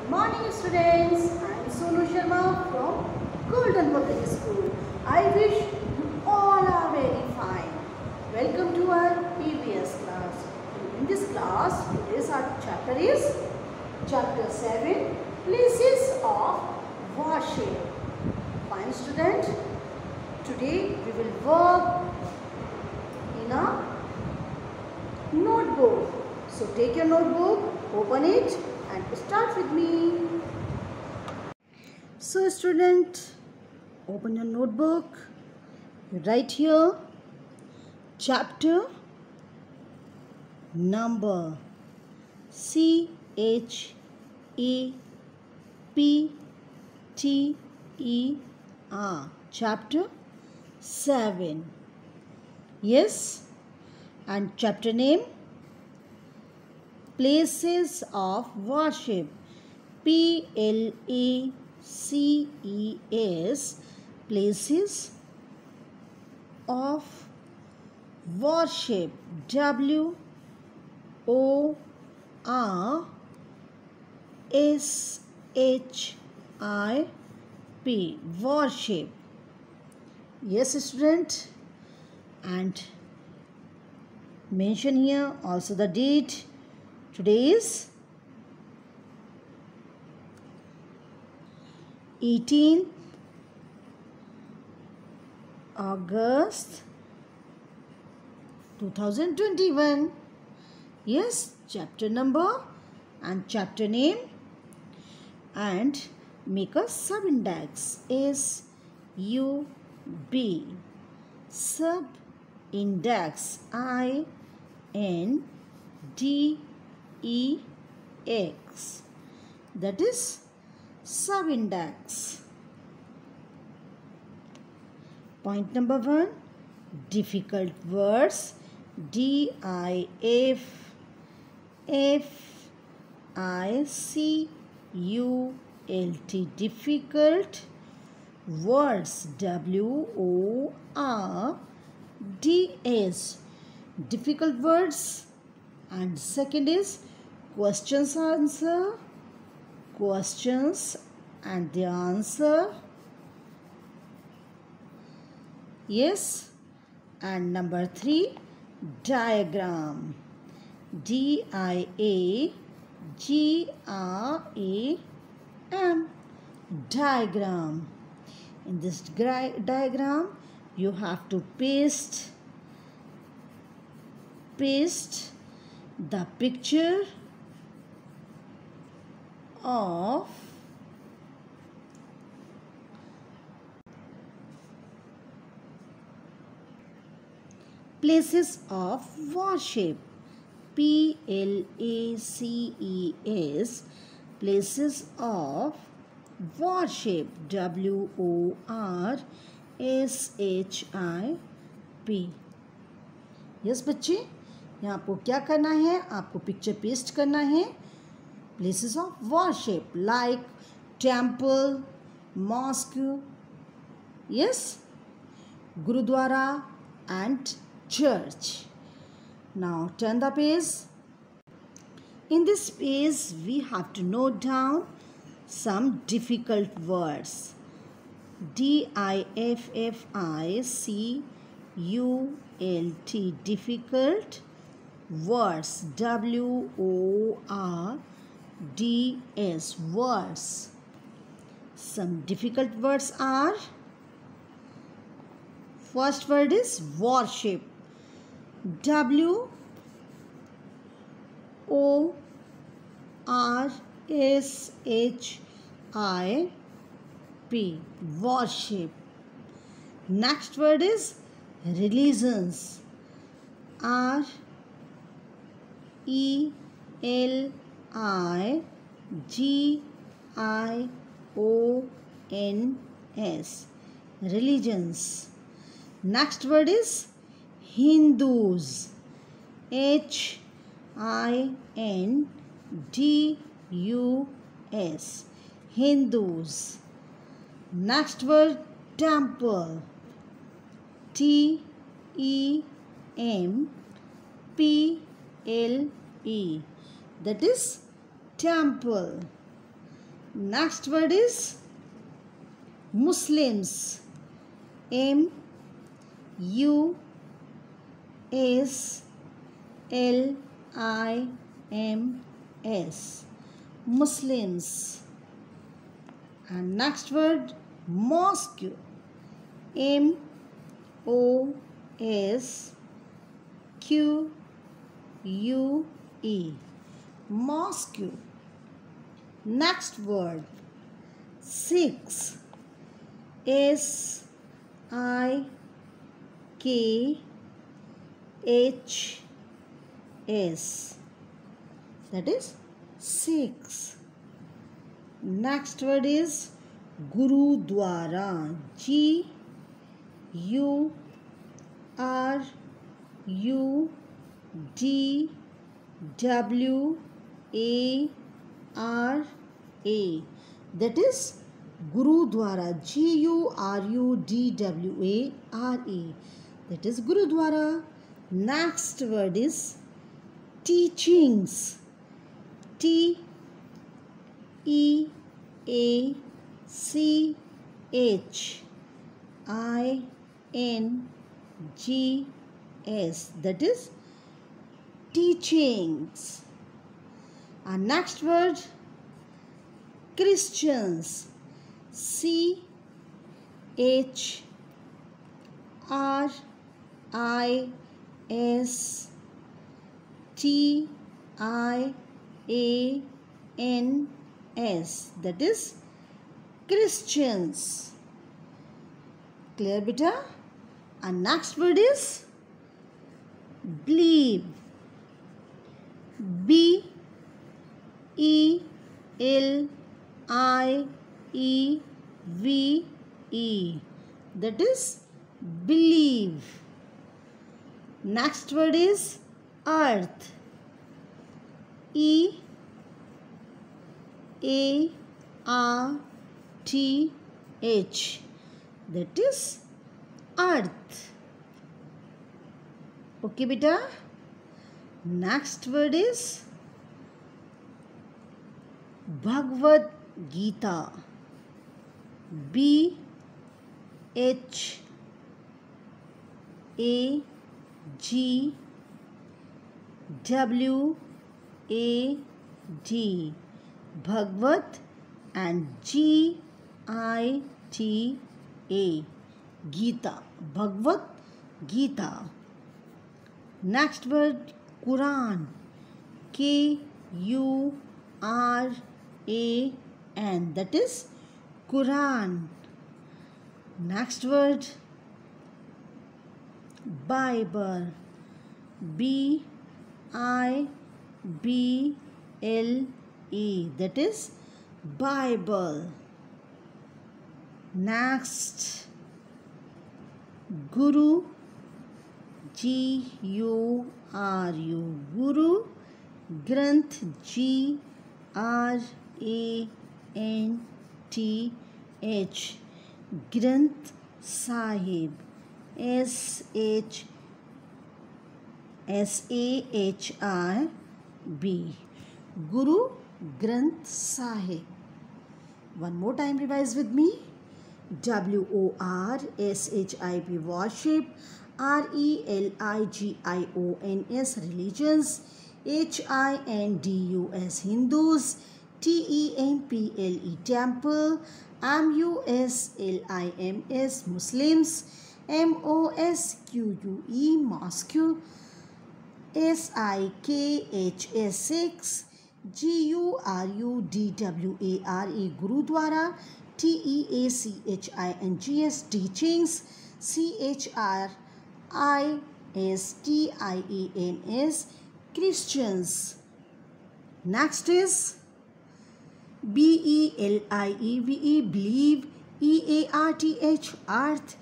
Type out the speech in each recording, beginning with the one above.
Morning students, I am Sonu Sharma from Golden Public School. I wish you all are very fine. Welcome to our EVS class. In this class, today's our chapter is chapter 7, Places of Worship. Fine student, today we will work in a notebook. So take your notebook, open it and start with me. So student, open your notebook. You write here chapter number CHAPTER, chapter 7. Yes, and chapter name Places of Worship, PLACES, Places of Worship, WORSHIP, worship. Yes student, and mention here also the date. Today is 18th August 2021. Yes, chapter number and chapter name, and make a sub-index SUB, sub-index INDEX, that is sub-index. Point number 1, difficult words, DIFFICULT, difficult words, WORDS, difficult words. And second is questions and the answer. Yes, and number 3, diagram, DIAGRAM, diagram. In this diagram you have to paste the picture of places of worship, PLACES, places of worship, WORSHIP. Yes बच्चे, यहाँ आपको क्या करना है, आपको picture paste करना है. Places of worship like temple, mosque, yes, gurdwara and church. Now turn the page. In this page we have to note down some difficult words. DIFFICULT, difficult words, WORDS, words. Some difficult words are, first word is worship, WORSHIP, worship. Next word is religions, RELIGIONS, religions. Next word is Hindus, HINDUS, Hindus. Next word temple, TEMPLE, that is temple. Next word is Muslims. M-U-S-L-I-M-S. Muslims. And next word mosque. M-O-S-Q-U-E. Mosque. Next word six. S-I-K-H-S. That is six. Next word is Gurudwara. G-U-R-U-D-W-A-R-A. That is Gurudwara. Gurudwara. That is Gurudwara. Next word is teachings. T-E-A-C-H-I-N-G-S. That is teachings. And next word Christians. C-H-R-I-S-T-I-A-N-S. That is Christians. Clear, beta? And next word is believe. B-E-L-I-E-V-E. That is believe. Next word is earth. E-A-R-T-H. That is earth. Okay, beta? Next word is Bhagavad Gita. B-H-A-G-W-A-D. Bhagavad and G-I-T-A. Gita. Bhagavad Gita. Next word Quran. K-U-R-A-N. That is Quran. Next word Bible. B-I-B-L-E. That is Bible. Next Guru. G-U-R-U. Guru. Granth. G-R-A-N-T-H. Granth Sahib. S-H-A-H-I-B. Guru Granth Sahib. One more time, revise with me. W-O-R-S-H-I-B. Worship. R-E-L-I-G-I-O-N-S. Religions. H-I-N-D-U-S. Hindus. T-E-M-P-L-E. Temple. M-U-S-L-I-M-S. Muslims. M-O-S-Q-U-E. Mosque. S-I-K-H-S. 6. G-U-R-U-D-W-A-R-E. Gurudwara. T-E-A-C-H-I-N-G-S. Teachings. C-H-R-I-S-T-I-A-N-S. Christians. Next is B-E-L-I-E-V-E. Believe. E-A-R-T-H. Earth.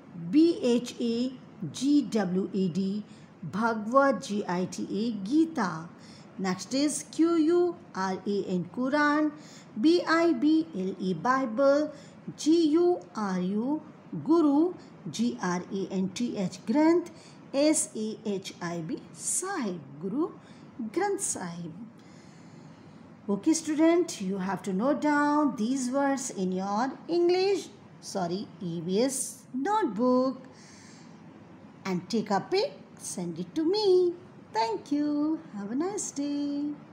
B-H-A-G-W-A-D. Bhagavad. G-I-T-A. Gita. Next is Q-U-R-A-N. Quran. B-I-B-L-E. Bible. G-U-R-U. Guru. G-R-A-N-T-H. Granth. S-A-H-I-B. Sahib. Guru Granth Sahib. Okay, student, you have to note down these words in your EVS notebook and take a pic, send it to me. Thank you. Have a nice day.